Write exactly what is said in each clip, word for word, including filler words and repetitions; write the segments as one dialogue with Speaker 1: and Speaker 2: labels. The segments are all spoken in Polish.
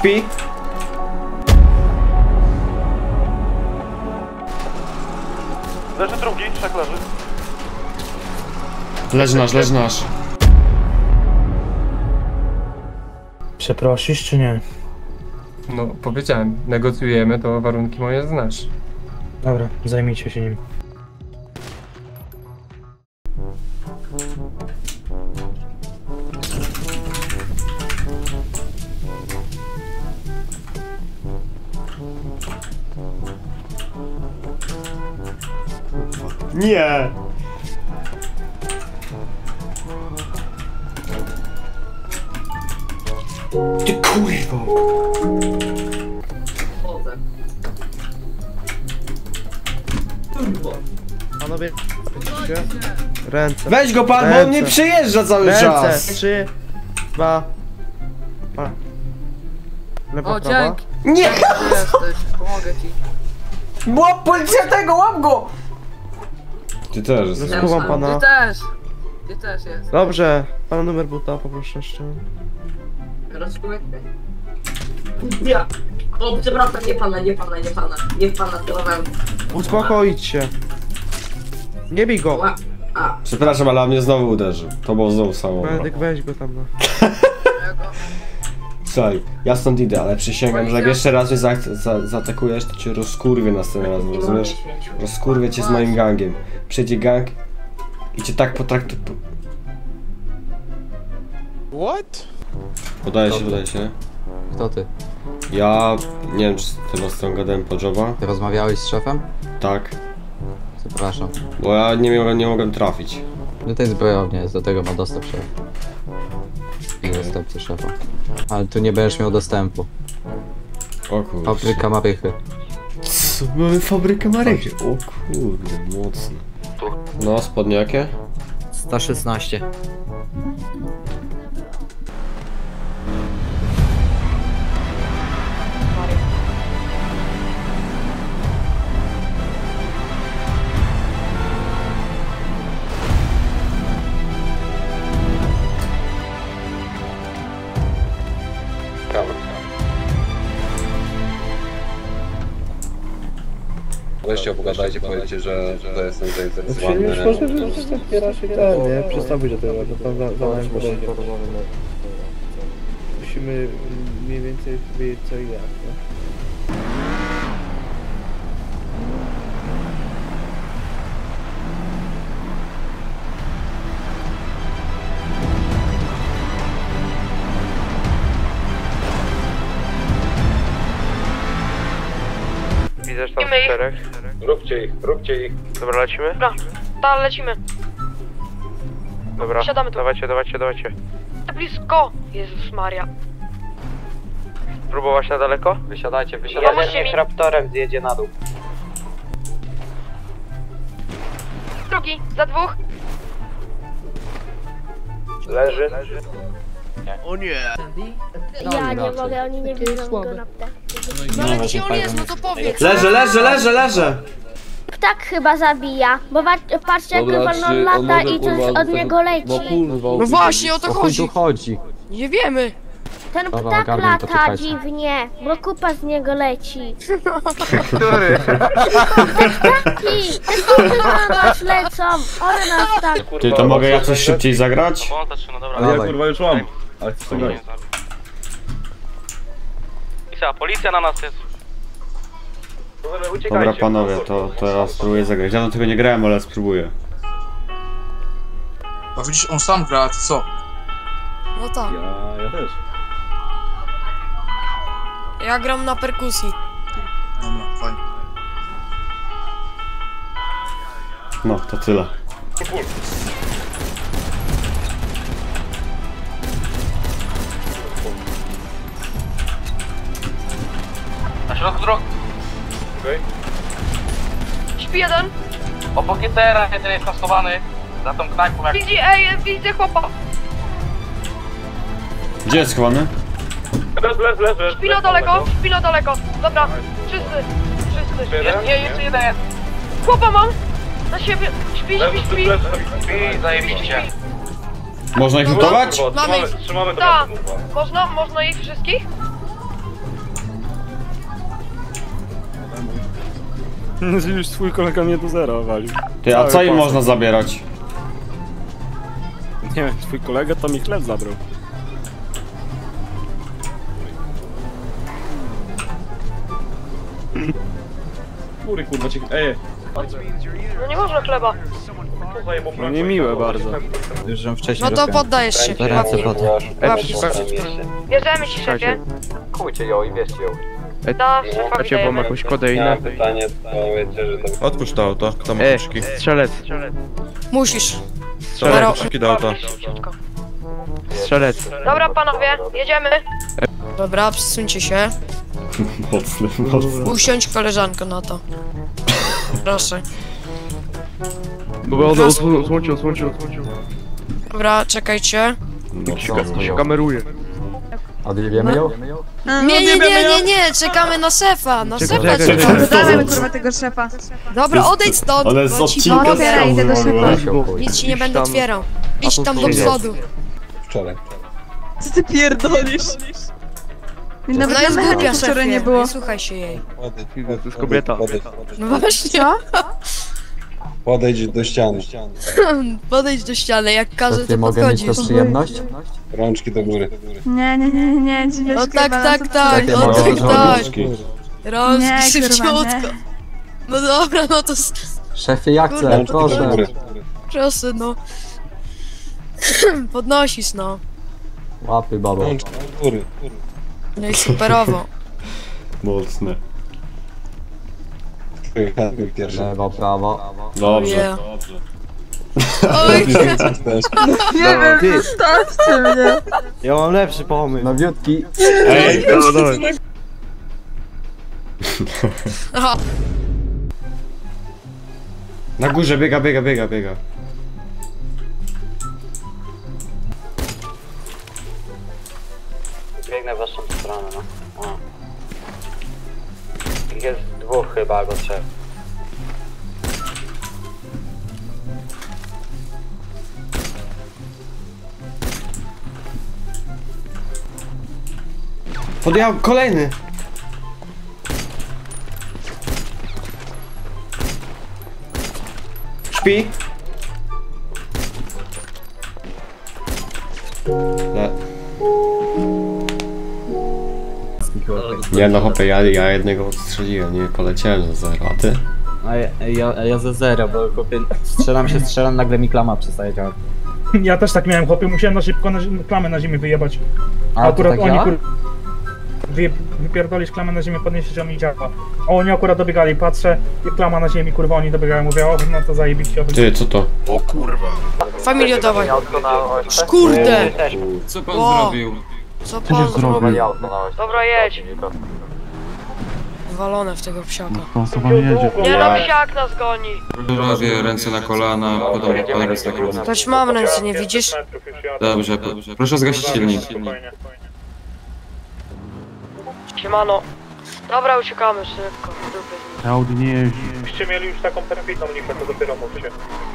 Speaker 1: śpi.
Speaker 2: Leży drugi, trzech leży.
Speaker 1: Leży nasz, leży nasz.
Speaker 3: Przeprosisz czy nie?
Speaker 4: No, powiedziałem, negocjujemy, to warunki moje znasz.
Speaker 3: Dobra, zajmijcie się nim.
Speaker 1: Nie! Ty kurwa!
Speaker 5: Panowie, ręce.
Speaker 1: Weź go pan, bo on nie przyjeżdża cały
Speaker 5: Ręce.
Speaker 1: czas!
Speaker 5: Trzy, dwa, pa. Lewa,
Speaker 6: O,
Speaker 5: prawa.
Speaker 6: dzięki.
Speaker 1: Nie!
Speaker 6: Tu jesteś, pomogę ci.
Speaker 1: Łap policjantego, łap go! Ty też jesteś.
Speaker 5: Skuwam pana.
Speaker 6: Ty też. Ty też jest.
Speaker 5: Dobrze, pana numer buta poproszę jeszcze.
Speaker 7: Rozkułek. Ja. O, przepraszam, nie pana, nie pana, nie pana. Nie pana, celowałem.
Speaker 5: Uspokoić się. Nie bij go.
Speaker 7: Ła. A.
Speaker 1: Przepraszam, ale on mnie znowu uderzył. To było znowu samo.
Speaker 5: Medyk, weź go tam na.
Speaker 1: Słuchaj, ja stąd idę, ale przysięgam, że jak jeszcze raz mnie za, za, zaatakujesz, to cię rozkurwię następnym razem, rozumiesz? Rozkurwię cię z moim gangiem. Przyjdzie gang i cię tak potraktuję.
Speaker 8: What?
Speaker 1: Podaję się, podaję się.
Speaker 9: Kto ty?
Speaker 1: Ja nie wiem, czy z tym ostrą gadałem po joba.
Speaker 9: Ty rozmawiałeś z szefem?
Speaker 1: Tak.
Speaker 9: Przepraszam.
Speaker 1: Bo ja nie, miałem, nie mogłem trafić.
Speaker 9: No tej zbrojowni jest, do tego ma dostęp szef. I zastępcy szefa. Ale tu nie będziesz miał dostępu.
Speaker 1: O kurde.
Speaker 9: Fabryka marychy.
Speaker 1: Co? Mamy fabrykę marychy. O kurde, mocno. No, spodnie jakie?
Speaker 9: sto szesnaście.
Speaker 10: Weźcie, pogadajcie, powiedzcie, że to jestem zainteresowany.
Speaker 3: Już może, że zapiera się ten, nie? Przystąpić do tego, to tam za, za nami podejdzie. Musimy mniej więcej wiedzieć co i jak, nie?
Speaker 2: Widzę, że tam czterech.
Speaker 10: Róbcie ich, róbcie ich.
Speaker 2: Dobra, lecimy?
Speaker 11: Dobra, tak, lecimy.
Speaker 2: Dobra,
Speaker 11: Siadamy tu.
Speaker 2: dawajcie, dawajcie, dawajcie.
Speaker 11: Blisko! Jezus Maria.
Speaker 2: Próbować na daleko?
Speaker 10: Wysiadajcie,
Speaker 11: wysiadajcie.
Speaker 10: wysiadajcie.
Speaker 11: Niech
Speaker 10: raptorem zjedzie na dół.
Speaker 11: Drugi, za dwóch.
Speaker 2: Leży.
Speaker 8: O nie!
Speaker 11: Ja nie mogę, oni nie widzą go na ptak.
Speaker 9: No ale gdzie on jest, no to
Speaker 11: powiedz.
Speaker 1: Leżę, leżę, leżę, leżę!
Speaker 11: Ptak chyba zabija, bo patrzcie jak on lata i coś od niego leci.
Speaker 9: No właśnie, o to chodzi! O chuj tu chodzi?
Speaker 11: Nie wiemy. Ten
Speaker 9: Dobra,
Speaker 11: ptak
Speaker 9: ogarnę to,
Speaker 11: lata
Speaker 9: czekajcie.
Speaker 11: dziwnie, bo kupa z niego leci.
Speaker 2: Który?
Speaker 11: Ptaki! Te kupy na nas lecą! One nas tak...
Speaker 1: Ty, to mogę ja coś szybciej zagrać?
Speaker 10: Ale ja kurwa już mam. Ale chcę to grać.
Speaker 2: Isa, policja na nas jest.
Speaker 1: Dobra panowie, to teraz spróbuję zagrać. Ja do tego nie grałem, ale spróbuję.
Speaker 8: A widzisz, on sam gra, a ty co?
Speaker 11: No tak.
Speaker 10: Ja, ja też.
Speaker 11: Ja gram na perkusji.
Speaker 8: Dobra, fajnie.
Speaker 1: No, to tyle.
Speaker 2: Na środku drogi.
Speaker 10: Okej.
Speaker 11: Śpi jeden.
Speaker 2: Obok G T R jeden jest kaskowany. Za tą knajpą jak...
Speaker 11: Widzi, ej, widzę chłopa.
Speaker 1: Gdzie jest schowany?
Speaker 2: Leż, leż, leż, leż.
Speaker 11: Śpi na daleko, śpi na daleko. Dobra, wszyscy, wszyscy.
Speaker 2: Jest, nie, jeszcze jeden jest.
Speaker 11: Chłopa mam. Na siebie, śpi, śpi, śpi.
Speaker 2: Śpi, zajebiście.
Speaker 1: Można ich lutować?
Speaker 11: Mamy ich.
Speaker 2: Trzymamy to.
Speaker 11: Tak. Można, można ich wszystkich?
Speaker 3: Już twój kolega mnie do zera walił.
Speaker 1: Ty, a co im można zabierać?
Speaker 3: Nie wiem, twój kolega to mi chleb zabrał.
Speaker 12: Kury, kurwa, cię... Ej!
Speaker 6: No nie można chleba.
Speaker 3: No niemiłe bardzo.
Speaker 9: Już żem wcześniej
Speaker 6: No to poddajesz się.
Speaker 9: ręce potem.
Speaker 6: Bierzemy ci szefie.
Speaker 10: Kujcie ją i bierzcie ją.
Speaker 6: Da, szefa
Speaker 3: Macie wam jakąś kodeinę?
Speaker 10: pytanie, to wiecie, że to...
Speaker 12: Otwórz to auto, kto ma
Speaker 3: E,
Speaker 12: kluczyki?
Speaker 3: strzelec.
Speaker 6: Musisz.
Speaker 3: Strzelec,
Speaker 12: Kluczyki do auta.
Speaker 3: strzelec.
Speaker 6: Dobra panowie, jedziemy. Dobra, przesuńcie się.
Speaker 1: Mocny, mocny.
Speaker 6: Usiądź koleżanko na to. Proszę.
Speaker 3: Bo on osłonił, osłonił, osłonił.
Speaker 6: Dobra, czekajcie.
Speaker 3: Się kameruje.
Speaker 9: Odjebiemy ją?
Speaker 6: Nie, nie, nie, nie, nie, czekamy na szefa, na
Speaker 3: Czekaj,
Speaker 6: szefa
Speaker 3: czekaj,
Speaker 6: czekamy.
Speaker 11: Dawaj kurwa tego szefa.
Speaker 6: Dobra, odejdź stąd,
Speaker 1: Ale z
Speaker 6: bo ci
Speaker 1: odcinka
Speaker 6: pomogę.
Speaker 11: idę do
Speaker 1: szefa.
Speaker 6: Nic ci nie będę
Speaker 3: tam-
Speaker 6: otwierał. Idź
Speaker 3: tu
Speaker 6: tam do
Speaker 3: przyjdzie.
Speaker 6: przodu.
Speaker 10: Wczoraj.
Speaker 11: Co ty pierdolisz? Nawet
Speaker 6: Ona jest
Speaker 11: na
Speaker 6: głupia,
Speaker 11: mechaniku wczoraj
Speaker 6: szefie,
Speaker 11: nie było.
Speaker 6: nie słuchaj się jej.
Speaker 3: To jest kobieta.
Speaker 6: No właśnie,
Speaker 10: Podejdź do ściany.
Speaker 6: podejdź do ściany, jak każe
Speaker 9: Ty
Speaker 6: to
Speaker 9: mogę mieć
Speaker 6: podchodzisz.
Speaker 9: to przyjemność?
Speaker 10: Rączki do góry.
Speaker 11: Nie, nie, nie, nie, nie,
Speaker 6: O tak, tak, tak,
Speaker 9: Takie
Speaker 6: o
Speaker 9: małe
Speaker 6: tak, tak.
Speaker 1: Rączki.
Speaker 6: Rączki
Speaker 11: Nie, kurwa,
Speaker 6: szybciutko.
Speaker 11: nie.
Speaker 6: No dobra, no to s-
Speaker 9: Szefie, ja chcę,
Speaker 10: Rączki do
Speaker 9: proszę.
Speaker 10: góry.
Speaker 6: proszę, no. Podnosisz, no.
Speaker 9: Łapy, babo.
Speaker 10: Rączki do góry.
Speaker 6: No i superowo.
Speaker 1: Mocne.
Speaker 10: Pierwszy.
Speaker 9: Lewo, prawo.
Speaker 1: Dobrze.
Speaker 6: Yeah. Oj,
Speaker 11: Nie wiem, zostawcie mnie.
Speaker 3: Ja mam lepszy pomysł.
Speaker 9: Nowiutki.
Speaker 1: Ej,
Speaker 3: No, dawaj.
Speaker 6: aha.
Speaker 1: na górze biega, biega, biega, biega.
Speaker 2: Biegnę w waszą stronę, no. O. Ich jest dwóch chyba, albo trzech.
Speaker 1: Podjechał kolejny. Śpi. Le. Nie no hopie, ja, ja jednego odstrzeliłem, nie poleciałem za zero, a ty?
Speaker 9: A ja, ja, ja za zero, bo kupię, strzelam się, strzelam, nagle mi klama przestaje działać.
Speaker 12: Ja też tak miałem, chłopie, musiałem na szybko na, klamę na ziemię wyjebać.
Speaker 9: A,
Speaker 12: akurat
Speaker 9: to tak
Speaker 12: oni
Speaker 9: działa?
Speaker 12: kur... Wy, wypierdolisz klamę na ziemię, podnieśli, że mi działa. A oni akurat dobiegali, patrzę i klama na ziemi, kurwa, oni dobiegają, mówię, o, no to zajebiście.
Speaker 1: Ty, co to?
Speaker 8: O kurwa.
Speaker 6: Familio, dawaj. Kurde!
Speaker 4: Co pan
Speaker 6: Wow.
Speaker 4: zrobił?
Speaker 6: Co pan zrobił? Dobra, jedź. Walone w tego psiaka. Nie no, psiak nas goni.
Speaker 4: Robię ręce na kolana, podam palec na kolana.
Speaker 6: Toć mam ręce, nie widzisz?
Speaker 4: Dobrze, proszę zgasić silnik.
Speaker 6: Siemano. Dobra, uciekamy szybko. Dupy.
Speaker 3: Audi nie jeździ.
Speaker 12: Byście mieli już taką perfidną lichę, to dopiero mówicie.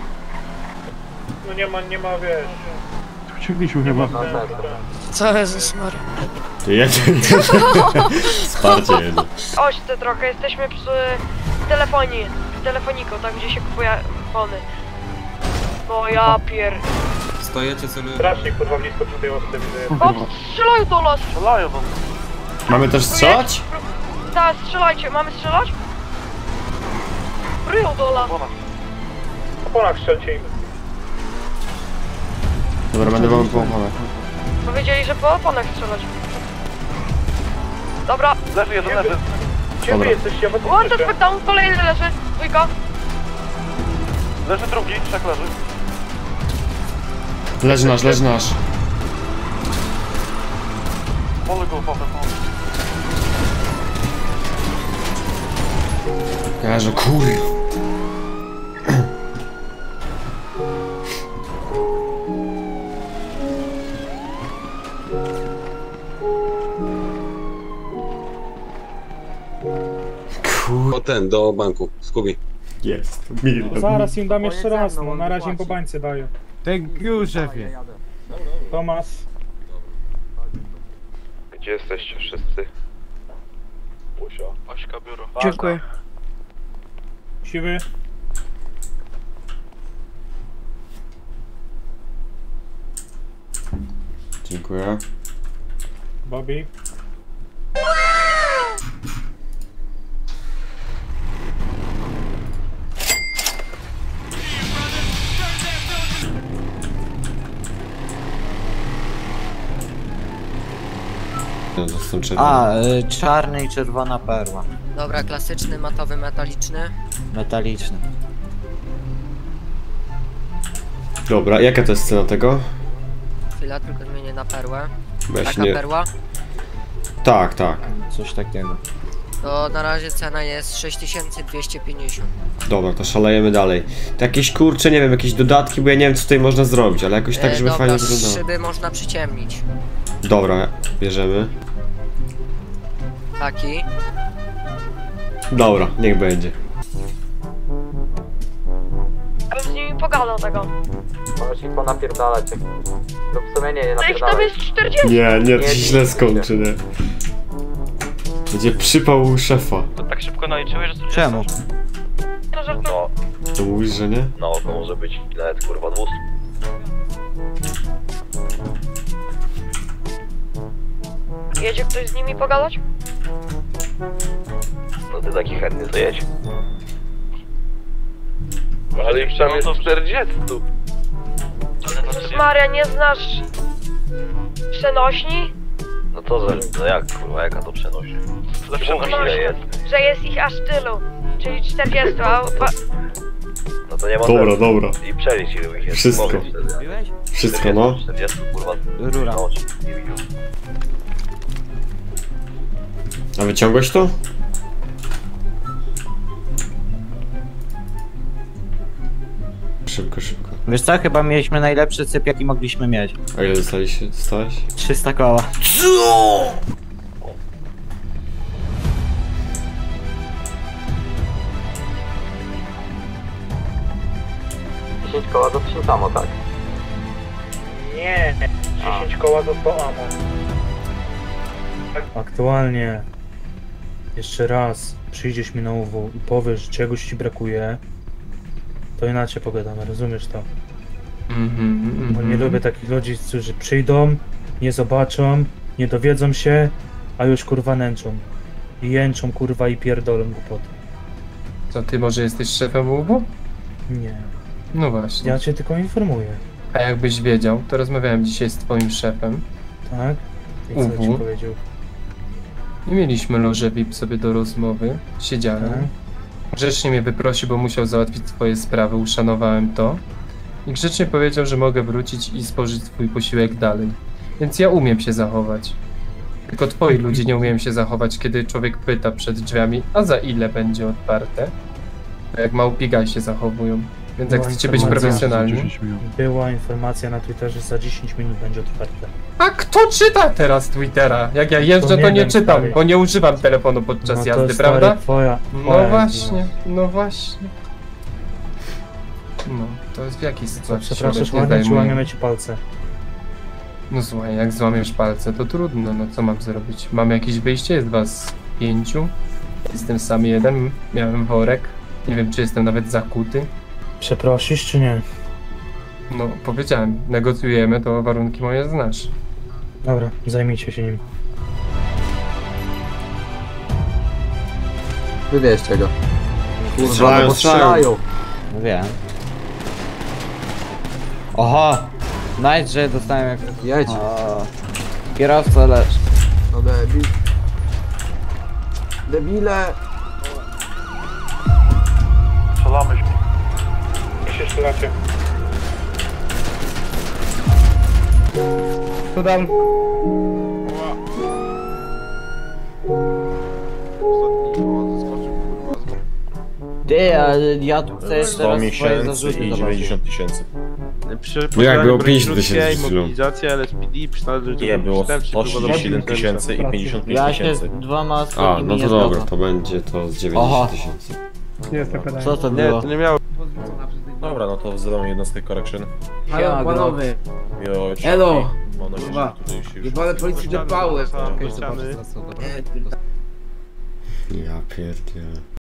Speaker 12: No nie ma, nie ma, wiesz...
Speaker 3: Uciekliśmy chyba.
Speaker 6: Co Jezus Maria.
Speaker 1: Ty jedzie. Wsparcie jedzie.
Speaker 6: Oś ty trochę, jesteśmy przy telefonii. Telefoniku, tam gdzie się kupuje fony. No ja pier...
Speaker 4: Stajecie sobie...
Speaker 12: Strasznie, kurwa, blisko przy tej osobie widzę.
Speaker 6: O, strzelają do nas!
Speaker 12: Strzelają wam.
Speaker 1: Mamy też strzelać?
Speaker 6: Tak, strzelajcie, mamy strzelać? Ryją do nas!
Speaker 12: Po ponach strzelcie im.
Speaker 1: Dobra, będę wam pomagał.
Speaker 6: Powiedzieli, że po oponach strzelać. Dobra.
Speaker 12: Leży jeden, leży. Gdzie wy
Speaker 1: Dobra.
Speaker 12: jesteście? Ja was nie
Speaker 6: One
Speaker 12: słyszę.
Speaker 6: down, kolejny leży. Dwójka.
Speaker 12: Leży drugi, trzech leży.
Speaker 1: Leży nasz, leży nasz.
Speaker 12: Wolę go, wolę,
Speaker 1: Leży, kur... Kur...
Speaker 10: O ten, do banku, Skubi.
Speaker 1: Jest, milion.
Speaker 12: Zaraz im dam jeszcze raz, no na razie im po bańce daję.
Speaker 3: Thank you, szefie.
Speaker 12: Tomas.
Speaker 10: Gdzie jesteście wszyscy?
Speaker 12: Ośka, biuro.
Speaker 6: Dziękuję.
Speaker 12: Siwy.
Speaker 1: Dziękuję.
Speaker 12: Bobby.
Speaker 13: A, y, czarny i czerwona perła.
Speaker 14: Dobra, klasyczny, matowy, metaliczny.
Speaker 13: Metaliczny.
Speaker 1: Dobra, jaka to jest cena tego?
Speaker 14: Chwila, tylko zmienię na perłę.
Speaker 1: Weź
Speaker 14: Taka
Speaker 1: nie...
Speaker 14: perła?
Speaker 1: Tak, tak.
Speaker 13: Coś takiego.
Speaker 14: To na razie cena jest sześć tysięcy dwieście pięćdziesiąt.
Speaker 1: Dobra, to szalejemy dalej. To jakieś kurcze, nie wiem, jakieś dodatki, bo ja nie wiem co tutaj można zrobić, ale jakoś tak, żeby
Speaker 14: e, dobra,
Speaker 1: fajnie wyglądało.
Speaker 14: szyby można przyciemnić.
Speaker 1: Dobra, bierzemy.
Speaker 14: Taki.
Speaker 1: Dobra, niech będzie.
Speaker 6: Ja bym z nimi pogadał tego.
Speaker 9: Możesz ich ponapierdalać. Jak... Lub w sumie nie, nie
Speaker 6: No ich tam
Speaker 9: napierdalaj.
Speaker 6: jest czterdzieści.
Speaker 1: Nie, nie, to
Speaker 9: Nie,
Speaker 1: się
Speaker 9: nie,
Speaker 1: źle
Speaker 9: nie,
Speaker 1: skończy, nie. Będzie przypał u szefa.
Speaker 2: To tak szybko naliczyłeś, że...
Speaker 13: Czemu?
Speaker 6: No żartuję.
Speaker 10: No,
Speaker 1: To mówisz, że nie?
Speaker 10: no to może być nawet kurwa dwieście.
Speaker 6: Jedzie ktoś z nimi pogadać?
Speaker 10: No ty taki chętny to jedź.
Speaker 2: Ale ich tam jest czterdzieści.
Speaker 6: Jezus Maria, nie znasz przenośni?
Speaker 10: No to, że, no jak kurwa, jaka to przenosi? Mów ile jest.
Speaker 6: Że jest ich aż tylu. Czyli czterdzieści, a...
Speaker 10: No to nie ma
Speaker 1: Dobra,
Speaker 10: sensu.
Speaker 1: dobra.
Speaker 10: I przelić ile ich jest.
Speaker 1: Wszystko.
Speaker 10: Powiedz wtedy.
Speaker 1: Wszystko, no.
Speaker 10: czterdzieści kurwa.
Speaker 13: Rura.
Speaker 10: No, nie widział.
Speaker 1: A wyciągłeś to? Szybko, szybko.
Speaker 13: Wiesz co, chyba mieliśmy najlepszy syp jaki mogliśmy mieć.
Speaker 1: A ile dostaliście? Dostałeś?
Speaker 13: trzysta koła.
Speaker 9: dziesięć koła to trzy samo, tak?
Speaker 12: Nie, dziesięć koła to po amo. Aktualnie, jeszcze raz przyjdziesz mi na U W i powiesz, że czegoś ci brakuje, to inaczej pogadamy, rozumiesz to?
Speaker 4: Mhm,
Speaker 12: Bo nie
Speaker 4: mhm.
Speaker 12: lubię takich ludzi, którzy przyjdą, nie zobaczą, nie dowiedzą się, a już kurwa nęczą. I jęczą kurwa i pierdolą głupoty.
Speaker 4: Co, ty może jesteś szefem U W?
Speaker 12: Nie,
Speaker 4: No właśnie.
Speaker 12: ja cię tylko informuję,
Speaker 4: A jakbyś wiedział, to rozmawiałem dzisiaj z twoim szefem
Speaker 12: tak? I co
Speaker 4: U W.
Speaker 12: ci powiedział?
Speaker 4: i mieliśmy lożę V I P sobie do rozmowy. Siedziałem.
Speaker 12: Tak?
Speaker 4: Grzecznie mnie wyprosił, bo musiał załatwić swoje sprawy, uszanowałem to. I grzecznie powiedział, że mogę wrócić i spożyć swój posiłek dalej. Więc ja umiem się zachować. Tylko twoi ludzie nie umieją się zachować, kiedy człowiek pyta przed drzwiami, a za ile będzie otwarte? To jak małpigaj się zachowują. Więc jak
Speaker 12: Była
Speaker 4: chcecie być
Speaker 12: informacja,
Speaker 4: profesjonalni...
Speaker 12: Była informacja na Twitterze, że za dziesięć minut będzie otwarte.
Speaker 4: A kto czyta teraz Twittera? Jak ja jeżdżę,
Speaker 12: To
Speaker 4: to
Speaker 12: nie
Speaker 4: nie
Speaker 12: wiem,
Speaker 4: czytam,
Speaker 12: stary.
Speaker 4: bo nie używam telefonu podczas
Speaker 12: No to,
Speaker 4: jazdy,
Speaker 12: stary,
Speaker 4: prawda?
Speaker 12: Twoja,
Speaker 4: No
Speaker 12: twoja
Speaker 4: właśnie, no właśnie. No, to jest w jakiej sytuacji się
Speaker 12: Przepraszam,
Speaker 4: obecnie
Speaker 12: ładnie ci
Speaker 4: zajmuję?
Speaker 12: łamiemy ci palce.
Speaker 4: No słuchaj, jak złamiesz palce, to trudno, no co mam zrobić? Mam jakieś wyjście, jest was pięciu. Jestem sam jeden, miałem worek. Nie wiem, czy jestem nawet zakuty.
Speaker 12: Przeprosisz czy nie?
Speaker 4: No, powiedziałem, negocjujemy, to warunki moje znasz.
Speaker 12: Dobra, zajmijcie się nim.
Speaker 9: Wybierzcie go. Kurwa,
Speaker 1: Strzelają,
Speaker 9: no bo strzelają.
Speaker 13: No wiem. Oho! Nice, że dostałem jak...
Speaker 9: Jedź.
Speaker 13: O, kierowca lecz.
Speaker 9: No debil. Debile.
Speaker 12: Strzelamy się. Jak się strzelacie? Tu dam.
Speaker 13: Ty, ale ja tu chcę jeszcze
Speaker 3: sto
Speaker 13: raz swoje
Speaker 3: miesięcy
Speaker 13: zarzuty
Speaker 3: i
Speaker 13: zobaczyć.
Speaker 3: dziewięćdziesiąt tysięcy.
Speaker 1: No jak było pięćdziesiąt tysięcy przed chwilą.
Speaker 3: Mobilizacja, L S P D, przynależność Nie, było sto trzydzieści siedem tysięcy i pięćdziesiąt pięć
Speaker 13: Ja się
Speaker 3: tysięcy.
Speaker 13: z dwoma
Speaker 1: A,
Speaker 13: ostatnimi
Speaker 1: no to
Speaker 13: nie
Speaker 1: dobra,
Speaker 13: zgadzam.
Speaker 1: to będzie to z
Speaker 13: Oho.
Speaker 1: dziewięćdziesiąt tysięcy.
Speaker 12: Jest to pytanie.
Speaker 13: Co to
Speaker 3: Nie,
Speaker 13: było?
Speaker 3: to nie miało. Dobra, no to wzywam jednostkę correction.
Speaker 13: Halo, panowie.
Speaker 3: Jo,
Speaker 13: Elo.
Speaker 3: Mam nadzieję, że tutaj się już...
Speaker 13: Jebane policji do pały.
Speaker 1: Ja pierdzielę.